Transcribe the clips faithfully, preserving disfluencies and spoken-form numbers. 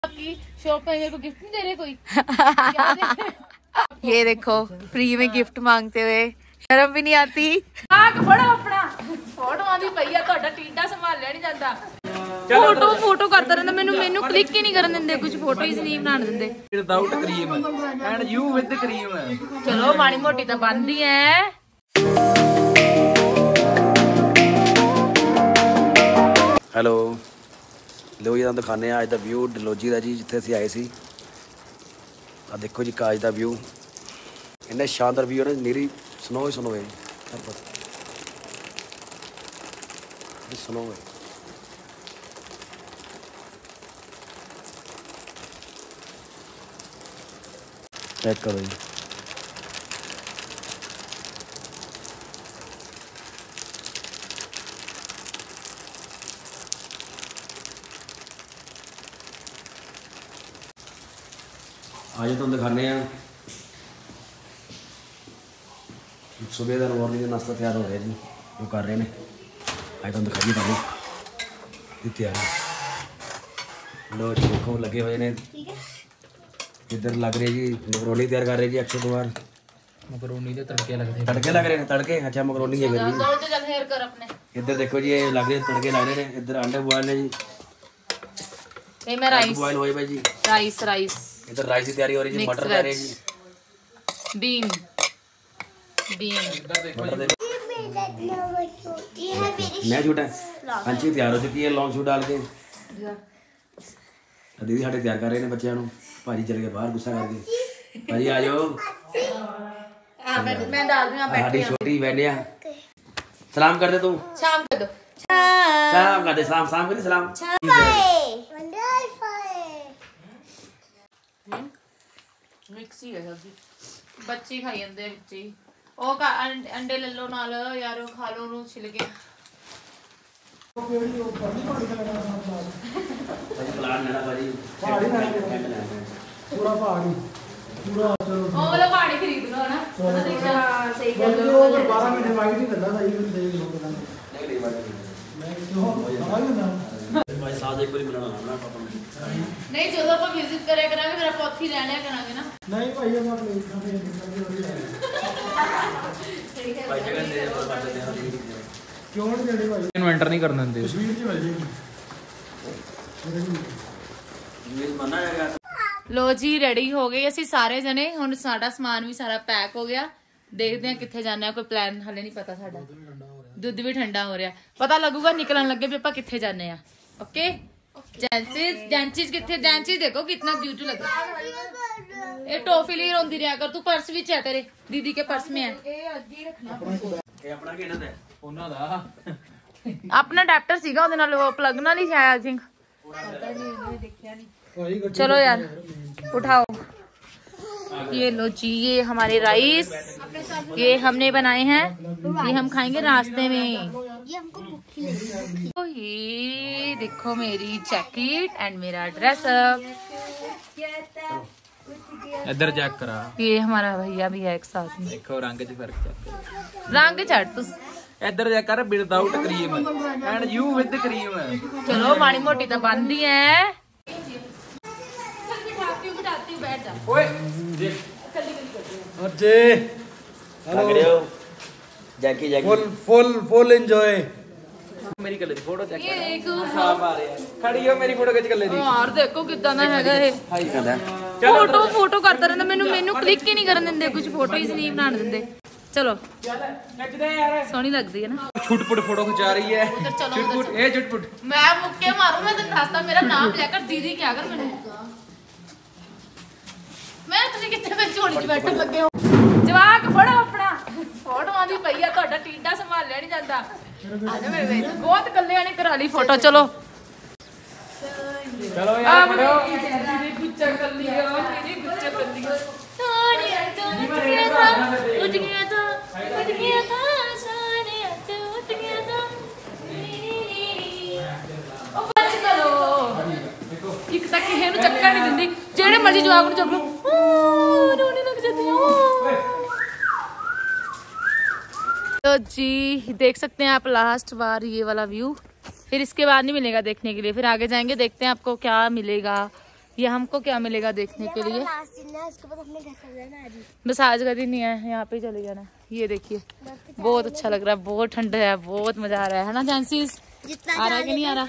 आपकी शॉप पे मेरे को गिफ्ट नहीं दे रहे कोई? ये देखो फ्री में गिफ्ट मांगते हुए शर्म भी नहीं आती। फड़ो अपना फोटो आंदी पई आ, ਤੁਹਾਡਾ ਟੀਡਾ ਸੰਭਾਲਿਆ ਨਹੀਂ ਜਾਂਦਾ। फोटो फोटो करता रहंदा, मैनू मैनू क्लिक ही नहीं करन दिंदे, कुछ फोटो ही नहीं बनाने दिंदे। Without cream and you with cream. चलो माड़ी मोटी तो बनदी है। ਹੈਲੋ ਲੋ ਜੀ ਤੁਹਾਨੂੰ ਦਿਖਾਉਂਦੇ ਆ ਅੱਜ ਦਾ ਵਿਊ ਡਲਹੌਜੀ ਦਾ ਜੀ, ਜਿੱਥੇ ਅਸੀਂ ਆਏ ਸੀ। ਆ ਦੇਖੋ ਜੀ ਕਾਜ ਦਾ ਵਿਊ, ਇੰਨਾ ਸ਼ਾਨਦਾਰ ਵਿਊ ਹੈ ਨਾ, ਨੀਰੀ ਸਨੋ ਹੀ ਸਨੋ ਹੈ ਜੀ, ਸਨੋ ਹੈ। ਚੈੱਕ ਕਰੋ ਜੀ, आज तुम दिखाने सुबह का मॉर्निंग का नाश्ता तैयार हो रहा है जी, जो कर रहे हैं। आज तुम दिखाइए तुम तैयारी। लो जी देखो लगे हुए ने, इधर लग रहे जी मकरोनी तैयार कर रहे जी। अक्षय कुमार मकरोनी के तड़के लग रहे तड़के लग रहे हैं, तड़के अच्छा मकरोनी है जी। इधर देखो जी ये लग रहे तड़के लग रहे हैं। इधर अंडे बॉयल है जी, ये मैं राइस बॉयल हो भाई जी, राइस राइस इधर राइस की तैयारी हो रही है जी। मटर तैयार है जी, बीन बीन मैं झूठा अंशी तैयार हो चुकी है लॉन्ग शूट डाल के। दीदी साढ़े तैयार कर रहे हैं बच्चों को। भाजी चल गए बाहर गुस्सा करके। भाजी आ जाओ, मैं डाल दूं। साड़ी छोटी बहनिया सलाम कर दे तू, शाम कर दो, सलाम कर दे, सलाम सलाम कर दे, सलाम। मिक्स ही है सब्जी, बच्चे खाई जाते बच्चे ही। ओ का अंडे ले लो नाल यार, खा लो नु छिल के। प्लान लेना भाजी, पूरा पहाड़ी पूरा चलो ओ वाला पहाड़ी खरीद लो ना। हां सही कर लो। बारह महीने वाइट ही करना था, ये देख लो पता नहीं नहीं नहीं मैं क्यों भाई ना भाई साथ एक बार मिलना ना पापा ने। नहीं ਜਦੋਂ ਆਪਾਂ ਵਿਜ਼ਿਟ ਕਰਿਆ ਕਰਾਂਗੇ ਫਿਰ ਆਪਾਂ ਉੱਥੇ ਰਹਿਣਿਆ ਕਰਾਂਗੇ ਨਾ। नहीं भाई हम प्लेट खा रहे हैं भाई जगह दे पर बात दे क्यों नहीं देते भाई, इन्वेंटर नहीं करने देंगे। तस्वीर की वजह ये मना है। ਲੋ ਜੀ ਰੈਡੀ ਹੋ ਗਏ ਅਸੀਂ ਸਾਰੇ ਜਣੇ। ਹੁਣ ਸਾਡਾ ਸਮਾਨ ਵੀ ਸਾਰਾ ਪੈਕ ਹੋ ਗਿਆ। ਦੇਖਦੇ ਹਾਂ ਕਿੱਥੇ ਜਾਣਾ ਹੈ, ਕੋਈ ਪਲਾਨ ਹਲੇ ਨਹੀਂ ਪਤਾ ਸਾਡਾ। ਦੁੱਧ ਵੀ ਠੰਡਾ ਹੋ ਰਿਹਾ, ਪਤਾ ਲੱਗੂਗਾ ਨਿਕਲਣ ਲੱਗੇ ਵੀ ਆਪਾਂ ਕਿੱਥੇ ਜਾਣੇ ਆ। ओके जैंसिस जैंसिस कितने जैंसिस देखो कितना ब्यूटी लग रहा है। ये टॉफी ली रोंदी रहा कर, तू पर्स भी है तेरे दीदी के पर्स में है। ये अपना केना है ਉਹਨਾਂ ਦਾ अपना अडैप्टर सीगा ਉਹਦੇ ਨਾਲ ਉਹ प्लग ਨਾਲ ही है आई थिंक। चलो यार उठाओ। ये लो जी, ये हमारे राइस ये हमने बनाए हैं, ये हम खाएंगे रास्ते में। तो ये देखो मेरी जैकेट एंड मेरा ड्रेसअप। इधर चेक करा, ये हमारा भैया भी है एक साथ में। देखो रंग च फर्क चेक कर। रंग चढ़ तू इधर चेक कर, without cream and you with cream. चलो माड़ी मोटी तो बनती है। बैठ जा ओए देख अजय लग रहे हो Jackie Jackie full full full enjoy. मेरी कलर दी फोटो चेक ये एक साफ आ रही है। खड़ी हो मेरी फोटो खिच कले दी। यार देखो कितना ना हैगा ये हाई कहंदा फोटो फोटो करता रहंदा, मैनू मैनू क्लिक ही नहीं करन दिंदे, कुछ फोटो ही नहीं बनाने दिंदे। चलो खिच दे यार, सोहनी लगदी है ना। छुटपुट फोटो खिंचा रही है। उधर चलो, छुटपुट ए छुटपुट। मैं मुक्के मारूं, मैं तेन दसदा मेरा नाम लेकर दीदी क्या कर मैनू। मैं तुसीं कित्थे में झोली च बैठन लगे हो। जवाक फड़ो अपना फोटो आंदी पई आ, ਤੁਹਾਡਾ ਟੀਡਾ ਸੰਭਾਲਿਆ ਨਹੀਂ ਜਾਂਦਾ। आ जा मेरे वे बहुत कल्ले ने करा ली फोटो। चलो चलो यार फड़ो। मेरी गुच्चा कर लिया, मेरी गुच्चा कर लिया। सोनिया तो उठ गया था, उठ गया था, उठ गया था, सोनिया तो उठ गया था। ओ बच चलो, एक तक किसी ਨੂੰ ਚੱਕਣ ਨਹੀਂ ਦਿੰਦੀ, ਜਿਹੜੇ ਮਰਜ਼ੀ ਜਵਾਬ ਨੂੰ ਚੱਕ ਲੋ। ਰੋਣੇ ਲੱਗ ਜਾਂਦੀ ਆ। तो जी देख सकते हैं आप लास्ट बार ये वाला व्यू, फिर इसके बाद नहीं मिलेगा देखने के लिए, फिर आगे जाएंगे देखते हैं आपको क्या मिलेगा ये हमको क्या मिलेगा देखने के लिए। बस आज का दिन ही है, यहाँ पे चले जाना। ये देखिए बहुत अच्छा लग रहा है, बहुत ठंडा है, बहुत मजा आ रहा है ना जैंसीस? आ रहा है कि नहीं आ रहा?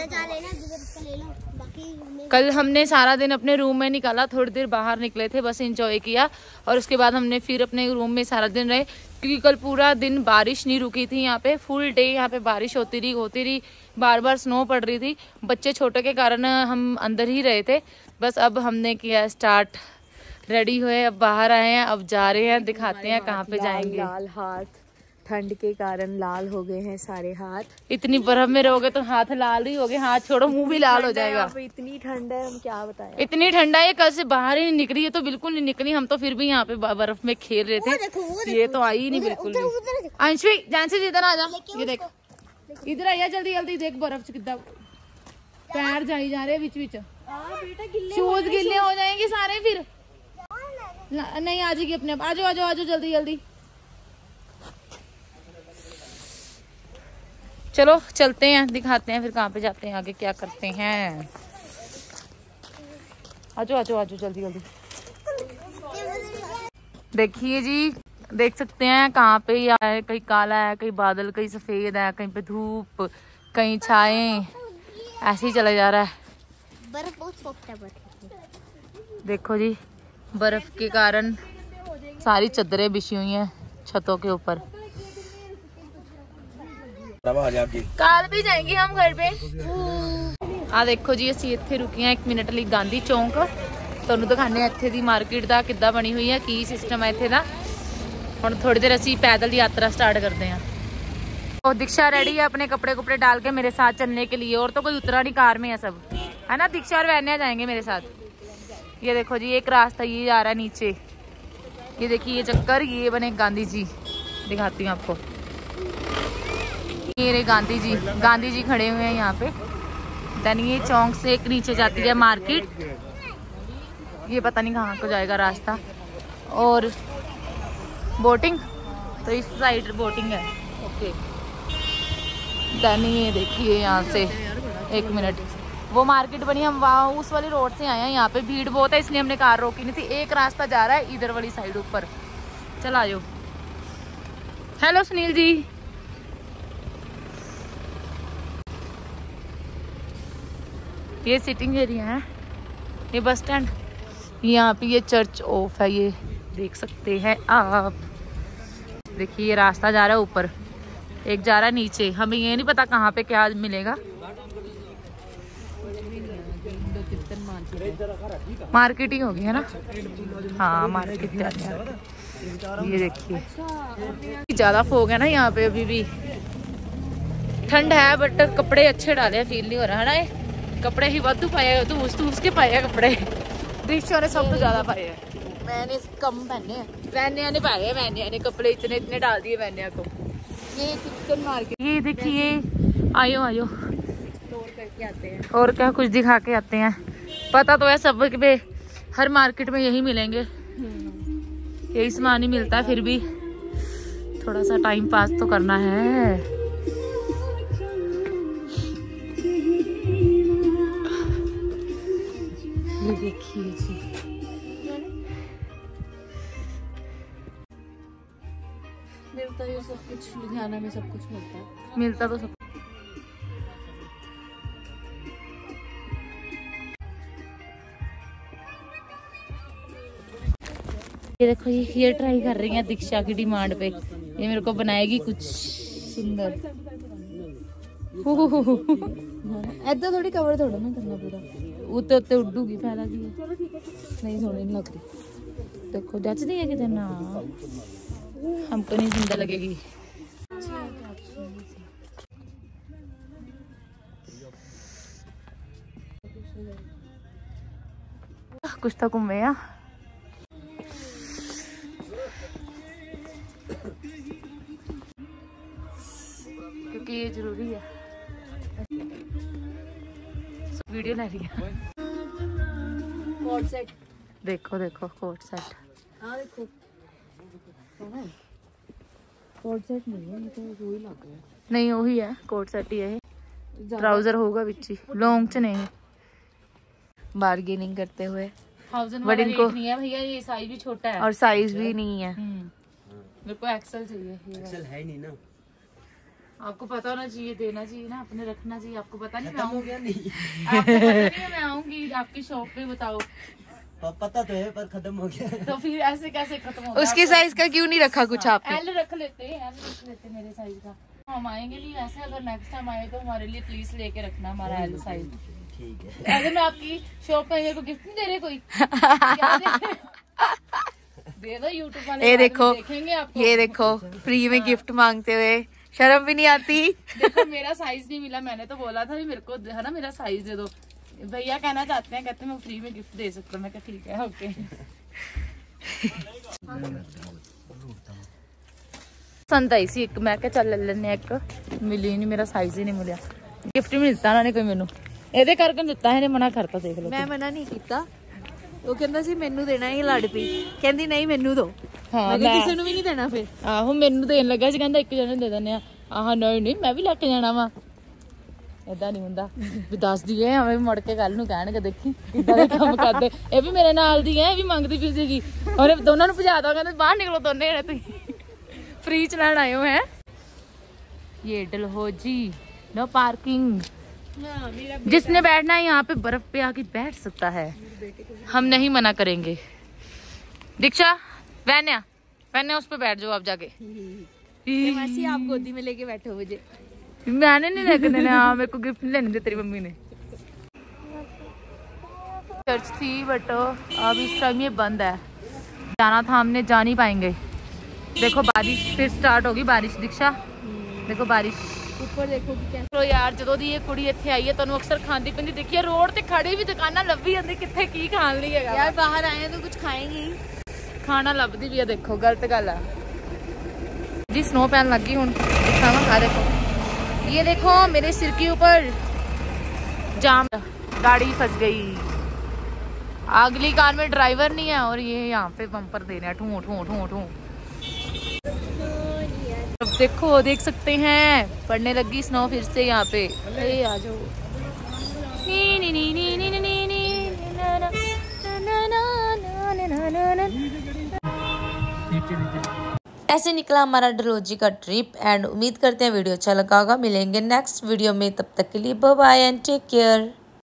कल हमने सारा दिन अपने रूम में निकाला, थोड़ी देर बाहर निकले थे, बस एंजॉय किया और उसके बाद हमने फिर अपने रूम में सारा दिन रहे, क्योंकि कल पूरा दिन बारिश नहीं रुकी थी। यहाँ पे फुल डे यहाँ पे बारिश होती रही होती रही बार बार स्नो पड़ रही थी। बच्चे छोटे के कारण हम अंदर ही रहे थे। बस अब हमने किया स्टार्ट, रेडी हुए, अब बाहर आए हैं, अब जा रहे हैं, दिखाते हैं कहाँ पे जाएंगे। लाल हाथ, ठंड के कारण लाल हो गए हैं सारे हाथ। इतनी बर्फ में रहोगे तो हाथ लाल ही हो गए, हाथ छोड़ो मुंह भी लाल हो जाएगा। इतनी ठंड है, हम क्या बताएं। इतनी ठंडा है, कल से बाहर ही नहीं निकली, ये तो बिल्कुल नहीं निकली। हम तो फिर भी यहाँ पे बर्फ में खेल रहे थे, ये तो आई ही नहीं बिल्कुल भी। अंशवी जानसी इधर आ जा, ये देख इधर आइया जल्दी जल्दी, देख बर्फ कितना पैर जाई जा रहे बीच बीच, शूज गिले हो जाएंगे सारे फिर। नहीं आ जाएगी अपने आप, आ जाओ आ जाओ आ जाओ जल्दी जल्दी। चलो चलते हैं, दिखाते हैं फिर कहाँ पे जाते हैं, आगे क्या करते हैं। आजो आजो आजो जल्दी जल्दी। देखिए जी, देख सकते हैं कहाँ पे ये है, कहीं काला है, कहीं बादल, कहीं सफेद है, कहीं पे धूप, कहीं छाए, ऐसे ही चला जा रहा है। बर्फ बहुत सॉफ्ट है बर्फ। देखो जी, बर्फ के कारण सारी चादरें बिछी हुई हैं छतों के ऊपर। कल भी जाएंगे हम घर पे। आ देखो जी, ਅਸੀਂ ਇੱਥੇ ਰੁਕੇ ਆ ਇੱਕ ਮਿੰਟ ਲਈ ਗਾਂਧੀ ਚੌਂਕ। ਤੁਹਾਨੂੰ ਦਿਖਾਣੇ ਆ ਇੱਥੇ ਦੀ ਮਾਰਕੀਟ ਦਾ ਕਿੱਦਾਂ ਬਣੀ ਹੋਈ ਹੈ, ਕੀ ਸਿਸਟਮ ਹੈ ਇੱਥੇ ਦਾ। ਹੁਣ ਥੋੜੀ ਦੇਰ ਅਸੀਂ पैदल यात्रा स्टार्ट करते हैं। और दीक्षा रेडी है अपने कपड़े कपड़े डाल के मेरे साथ चलने के लिए, और तो कोई उतरा नहीं, कार में है सब, है ना? दीक्षा और वैन्या जाएंगे मेरे साथ। ये देखो जी, एक रास्ता ये जा रहा है नीचे, ये देखिए ये चक्कर, ये बने गांधी जी, दिखाती हूँ आपको। ये रहे गांधी जी, गांधी जी खड़े हुए हैं यहाँ पे। देन ये चौंक से एक नीचे जाती है मार्केट, ये पता नहीं कहाँ को जाएगा रास्ता। और बोटिंग तो इस साइड बोटिंग है, ओके। देन ये देखिए यहाँ से एक मिनट, वो मार्केट बनी, हम वहाँ उस वाली रोड से आए हैं। यहाँ पे भीड़ बहुत है इसलिए हमने कार रोकी नहीं थी। एक रास्ता जा रहा है इधर वाली साइड ऊपर, चल आ जाओ। हेलो सुनील जी। ये सिटिंग एरिया है, ये बस स्टैंड, यहाँ पे ये चर्च ऑफ है, ये देख सकते हैं आप। देखिए ये रास्ता जा रहा है ऊपर, एक जा रहा है नीचे, हमें ये नहीं पता कहाँ पे क्या मिलेगा। मार्केट ही होगी है ना? हाँ मार्केट जाते हैं। ये देखिए ज्यादा फोग है ना यहाँ पे, अभी भी ठंड है बट कपड़े अच्छे डाले, फील नहीं हो रहा है ना। ये कपड़े ही वाधू पाए, तो उसके पाए कपड़े, दृश्यों ने सब तो ज्यादा पाए हैं, मैंने कम पहने हैं। वैन्या ने पाए, वैन्या ने कपड़े इतने इतने डाल दिए वैन्या को। ये चिकन मार्केट, ये देखिए, आयो आयो टूर करके आते हैं और क्या कुछ दिखा के आते हैं। पता तो है सब पे, हर मार्केट में यही मिलेंगे, यही सामान ही मिलता है, फिर भी थोड़ा सा टाइम पास तो करना है। ये देखिए जी, मिलता है सब कुछ, लुधियाना में सब कुछ मिलता है, मिलता तो सब। ये देखो ये ये ट्राई कर रही है दीक्षा की डिमांड पे, ये मेरे को बनाएगी कुछ सुंदर। ऐदा थोड़ी कवर थोड़ा ना करना पूरा, उत्ते उत्ते उड्डूगी, फायदा की है? नहीं सोनी नहीं लग रही। देखो जचती है कितने ना, हमको नहीं सुंदर लगेगी। कुछ तो घूमे आ, क्योंकि ये जरूरी है। वीडियो ले रही है। कोट सेट देखो देखो कोट सेट, हाँ देखो कोट सेट नहीं है, ये तो वही लग रहा है। नहीं वही है कोट सेट ही है, ट्राउजर होगा बिच ही, लॉन्ग च नहीं। बार्गेनिंग करते हुए। थाउजेंड But वाला इनको- रेट नहीं है भैया, ये साइज भी छोटा है और साइज भी नहीं है। हम्म, मेरे को एक्सेल चाहिए ये वाला। एक्सेल है नहीं ना। आपको पता होना चाहिए, देना चाहिए ना, अपने रखना चाहिए। आपको पता नहीं मैं हो आऊंगी, गया नहीं। आपको पता नहीं है मैं आऊंगी आपकी शॉप पे, बताओ पता तो है पर खत्म हो गया। तो फिर ऐसे कैसे खत्म होगा? उसके साइज का क्यों नहीं रखा कुछ आपने? एल रख लेते हैं, एल रख लेते मेरे साइज का। हम आएंगे नहीं वैसे, अगर नेक्स्ट टाइम आए तो हमारे लिए प्लीज लेके रखना हमारा एल साइज। ठीक है। अगर मैं आपकी शॉप पे मेरे को गिफ्ट नहीं दे रहे कोई? क्या दे? दे दो, यूट्यूब वाले ये बाद में देखो, देखेंगे आपको। ये देखो फ्री में गिफ्ट मांगते हुए शर्म भी नहीं आती। देखो मेरा साइज नहीं मिला, मैंने तो बोला था भी मेरे को है ना मेरा साइज दे दो। भैया कहना चाहते हैं, कहते हैं मैं फ्री में गिफ्ट दे सकता हूँ। मैं कहा ठीक है, ओके। पसंद आई सी एक, मैं क्या चल ले लेने एक, मिली नहीं, मेरा साइज ही नहीं मिलिया। गिफ्ट भी ਦਿੱਤਾ ਉਹਨਾਂ ਨੇ ਕੋਈ ਮੈਨੂੰ, ਇਹਦੇ ਕਰਕੇ ਦਿੱਤਾ ਇਹਨੇ ਮਨਾ ਕਰਤਾ, ਦੇਖ ਲਓ। ਮੈਂ ਮਨਾ ਨਹੀਂ ਕੀਤਾ, ਉਹ ਕਹਿੰਦਾ ਸੀ ਮੈਨੂੰ ਦੇਣਾ, ਇਹ ਲੜ ਪਈ, ਕਹਿੰਦੀ ਨਹੀਂ ਮੈਨੂੰ ਦੋ। ਹਾਂ ਮੈਂ ਕਿਸੇ ਨੂੰ ਵੀ ਨਹੀਂ ਦੇਣਾ ਫਿਰ। ਆਹੋ ਮੈਨੂੰ ਦੇਣ ਲੱਗਾ ਸੀ, ਕਹਿੰਦਾ ਇੱਕ ਜਣੇ ਦੇ ਦਿੰਦੇ ਆ। ਆਹ ਨਹੀਂ ਨਹੀਂ ਮੈਂ ਵੀ ਲੈ ਕੇ ਜਾਣਾ ਵਾ, ਏਦਾਂ ਨਹੀਂ ਹੁੰਦਾ ਵੀ ਦੱਸ ਦਈਏ ਐਵੇਂ ਮੁੜ ਕੇ ਕੱਲ ਨੂੰ ਕਹਿਣਗੇ ਦੇਖੀ ਕਿੱਦਾਂ ਦੇ ਕੰਮ ਕਰਦੇ। ਇਹ ਵੀ ਮੇਰੇ ਨਾਲ ਦੀ ਹੈ, ਇਹ ਵੀ ਮੰਗਦੀ ਪਈ ਸੀਗੀ, ਔਰ ਦੋਨਾਂ ਨੂੰ ਭਜਾ ਦੋ, ਕਹਿੰਦੇ ਬਾਹਰ ਨਿਕਲੋ ਦੋਨੇ ਜਣੇ, ਤੁਸੀਂ फ्री चलान आए हो हैं। ये डलहौजी नो पार्किंग, जिसने बैठना है यहाँ पे बर्फ पे आके बैठ सकता है, हम नहीं मना करेंगे। दीक्षा वैन्या वैन्या उस पे बैठ जाओ आप जाके। मासी आप गोदी में लेके बैठो मुझे। मैंने नहीं लेके देना, हाँ मेरे को गिफ्ट नहीं लेने दे तेरी मम्मी ने। चर्च थी बट अब इस टाइम ये बंद है, जाना था हमने, जा नहीं पाएंगे। देखो बारिश फिर स्टार्ट होगी, बारिश दीक्षा देखो बारिश ऊपर देखो कि कैसे। ਚਲੋ ਯਾਰ ਜਦੋਂ ਦੀ ਇਹ ਕੁੜੀ ਇੱਥੇ ਆਈ ਹੈ ਤੁਹਾਨੂੰ ਅਕਸਰ ਖਾਂਦੀ ਪਿੰਦੀ ਦੇਖੀ ਹੈ, ਰੋਡ ਤੇ ਖੜੀ ਵੀ ਦੁਕਾਨਾਂ ਲੱਭੀ ਜਾਂਦੀ, ਕਿੱਥੇ ਕੀ ਖਾਣ ਲਈ ਹੈਗਾ। यार बाहर आए हैं तो कुछ खाएंगे ही। ਖਾਣਾ ਲੱਭਦੀ ਵੀ ਆ, ਦੇਖੋ ਗਲਤ ਗੱਲ ਆ जी। स्नो पैन लगी हूँ, दिखावा आ देखो, ये देखो मेरे सिर के ऊपर जाम, गाड़ी फंस गई। अगली कार में ड्राइवर नहीं है और ये यहाँ पे बम्पर दे रहे हैं ठू ठू ठू ठू। अब देखो देख सकते हैं पड़ने लगी स्नो फिर से यहाँ पे। अरे आ जाओ। नी नी नी नी नी नी नी नी ना ना ना ना ना ना ना। ऐसे निकला हमारा डलहौजी का ट्रिप एंड उम्मीद करते हैं वीडियो अच्छा लगा होगा। मिलेंगे नेक्स्ट वीडियो में, तब तक के लिए bye bye and take care.